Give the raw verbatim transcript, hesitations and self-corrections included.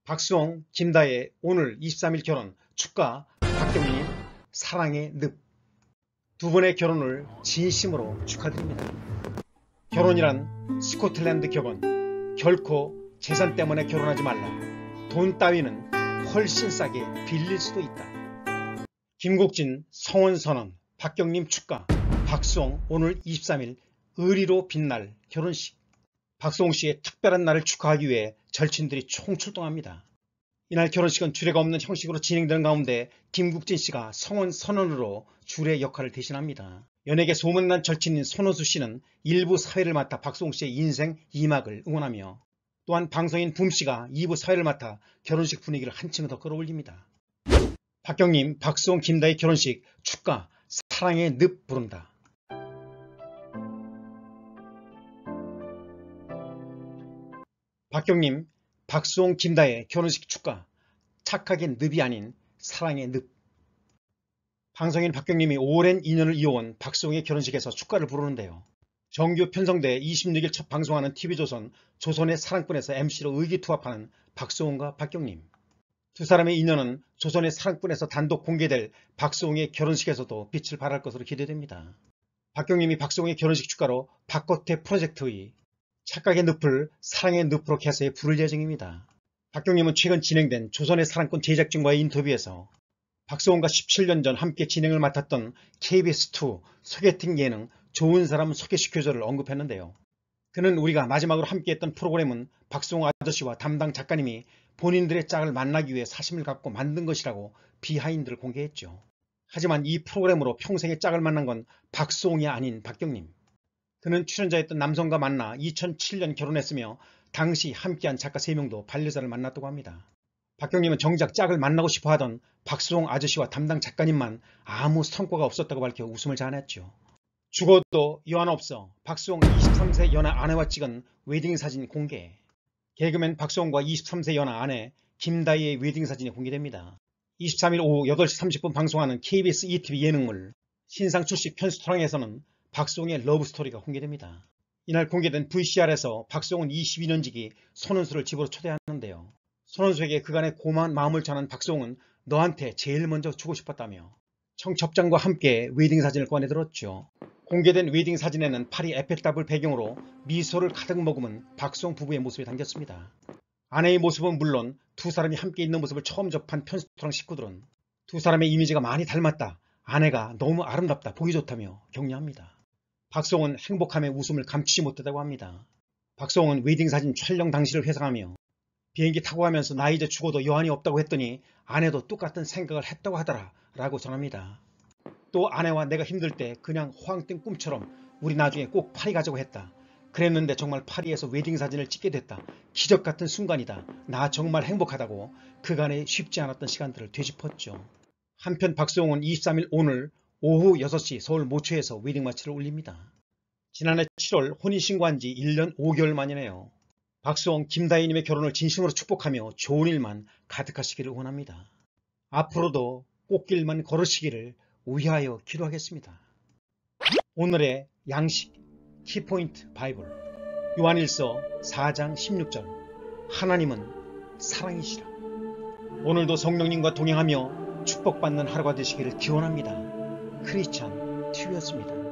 박수홍, 김다혜 오늘 이십삼 일 결혼 축가. 박경림 사랑의 늪. 두 분의 결혼을 진심으로 축하드립니다. 결혼이란 스코틀랜드 격언. 결코 재산 때문에 결혼하지 말라. 돈 따위는 훨씬 싸게 빌릴 수도 있다. 김국진 성혼선언. 박경림 축가. 박수홍 오늘 이십삼 일 의리로 빛날 결혼식. 박수홍 씨의 특별한 날을 축하하기 위해 절친들이 총출동합니다. 이날 결혼식은 주례가 없는 형식으로 진행되는 가운데 김국진 씨가 성혼 선언으로 주례 역할을 대신합니다. 연예계 소문난 절친인 손호수 씨는 일부 사회를 맡아 박수홍 씨의 인생 이 막을 응원하며, 또한 방송인 붐 씨가 이 부 사회를 맡아 결혼식 분위기를 한층 더 끌어올립니다. 박경림, 박수홍, 김다혜 결혼식 축가. 사랑의 늪 부른다. 박경림, 박수홍, 김다혜 결혼식 축가. 착하게 늪이 아닌 사랑의 늪. 방송인 박경림이 오랜 인연을 이어온 박수홍의 결혼식에서 축가를 부르는데요. 정규 편성돼 이십육 일 첫 방송하는 티비조선 조선의 사랑꾼에서 엠씨로 의기투합하는 박수홍과 박경림. 두 사람의 인연은 조선의 사랑꾼에서 단독 공개될 박수홍의 결혼식에서도 빛을 발할 것으로 기대됩니다. 박경림이 박수홍의 결혼식 축가로 박거태 프로젝트의 착각의 늪을 사랑의 늪으로 개사해 부를 예정입니다. 박경림은 최근 진행된 조선의 사랑꾼 제작진과의 인터뷰에서 박수홍과 십칠 년 전 함께 진행을 맡았던 케이비에스 투 소개팅 예능 좋은 사람 소개시켜줘를 언급했는데요. 그는 우리가 마지막으로 함께했던 프로그램은 박수홍 아저씨와 담당 작가님이 본인들의 짝을 만나기 위해 사심을 갖고 만든 것이라고 비하인드를 공개했죠. 하지만 이 프로그램으로 평생의 짝을 만난 건 박수홍이 아닌 박경림. 그는 출연자였던 남성과 만나 이천칠 년 결혼했으며 당시 함께한 작가 세 명도 반려자를 만났다고 합니다. 박경림은 정작 짝을 만나고 싶어하던 박수홍 아저씨와 담당 작가님만 아무 성과가 없었다고 밝혀 웃음을 자아냈죠. 죽어도 여한없어. 박수홍 이십삼 세 연하 아내와 찍은 웨딩 사진 공개. 개그맨 박수홍과 이십삼 세 연하 아내 김다희의 웨딩 사진이 공개됩니다. 이십삼 일 오후 여덟 시 삼십 분 방송하는 케이비에스 이티비 예능물 신상 출시 편수토랑에서는 박수홍의 러브스토리가 공개됩니다. 이날 공개된 브이씨알에서 박수홍은 이십이 년지기 손은수를 집으로 초대하는데요. 손은수에게 그간의 고마운 마음을 전한 박수홍은 너한테 제일 먼저 주고 싶었다며 청첩장과 함께 웨딩 사진을 꺼내들었죠. 공개된 웨딩 사진에는 파리 에펠탑을 배경으로 미소를 가득 머금은 박수홍 부부의 모습이 담겼습니다. 아내의 모습은 물론 두 사람이 함께 있는 모습을 처음 접한 편수토랑 식구들은 두 사람의 이미지가 많이 닮았다. 아내가 너무 아름답다. 보기 좋다며 격려합니다. 박수홍은 행복함에 웃음을 감추지 못했다고 합니다. 박수홍은 웨딩 사진 촬영 당시를 회상하며 비행기 타고 가면서 나 이제 죽어도 여한이 없다고 했더니 아내도 똑같은 생각을 했다고 하더라 라고 전합니다. 또 아내와 내가 힘들 때 그냥 호황된 꿈처럼 우리 나중에 꼭 파리 가자고 했다. 그랬는데 정말 파리에서 웨딩 사진을 찍게 됐다. 기적 같은 순간이다. 나 정말 행복하다고 그간의 쉽지 않았던 시간들을 되짚었죠. 한편 박수홍은 이십삼 일 오늘 오후 여섯 시 서울 모처에서 웨딩 마치를 올립니다. 지난해 칠월 혼인신고한 지 일 년 오 개월 만이네요. 박수홍, 김다희님의 결혼을 진심으로 축복하며 좋은 일만 가득하시기를 원합니다. 앞으로도 꽃길만 걸으시기를 위하여 기도하겠습니다. 오늘의 양식 키포인트 바이블 요한일서 사 장 십육 절. 하나님은 사랑이시라. 오늘도 성령님과 동행하며 축복받는 하루가 되시기를 기원합니다. 크리스찬 티비였습니다.